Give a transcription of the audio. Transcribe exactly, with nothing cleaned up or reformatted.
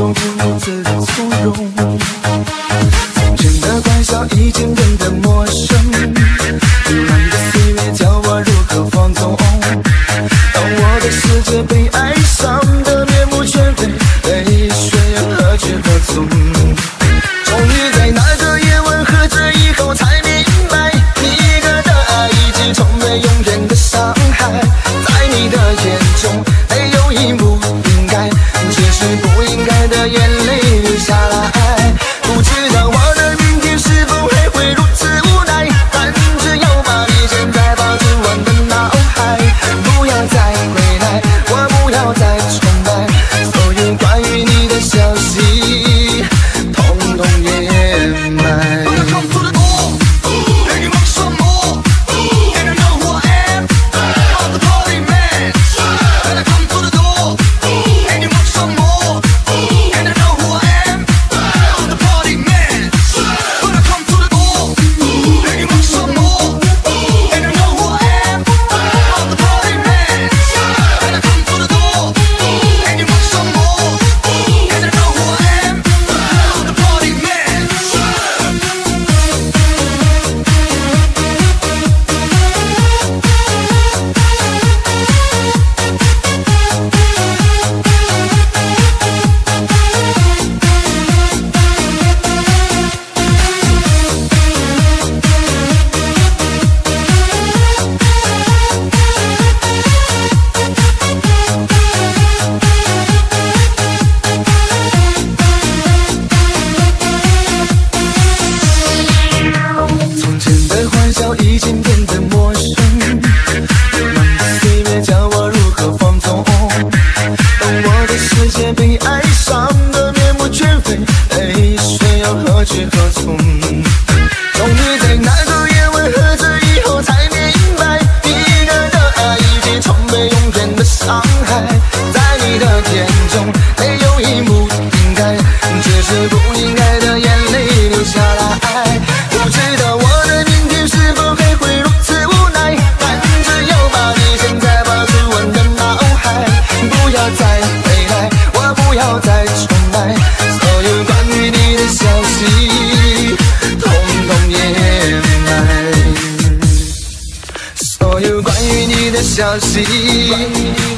说不如此的从容。从前的欢笑已经变得陌生，流浪的岁月教我如何放纵。当我的世界被爱上的面目全非，泪水何去何从？终于在那个夜晚喝醉以后才明白，你给的爱已经成为永远的伤害。在你的眼中没有一幕应该，只是不应该的眼泪流下来。不知道我的明天是否还会如此无奈，但只要把你现在放进我的脑海，不要再回来，我不要再重来，所有关于你的消息统统掩埋。已经变得陌生，流浪的岁月教我如何放纵。当我的世界被爱上的面目全非，泪水要何去何从？终于在那个夜晚喝醉以后才明白，你给的爱已经成为永远的伤害。在你的眼中没有一幕应该，只是不应该的眼泪流下来。不知道我的明天是否还会如此无奈，但只要把你现在放进我的脑海，不要再回来，我不要再重来，所有关于你的消息统统掩埋，所有关于你的消息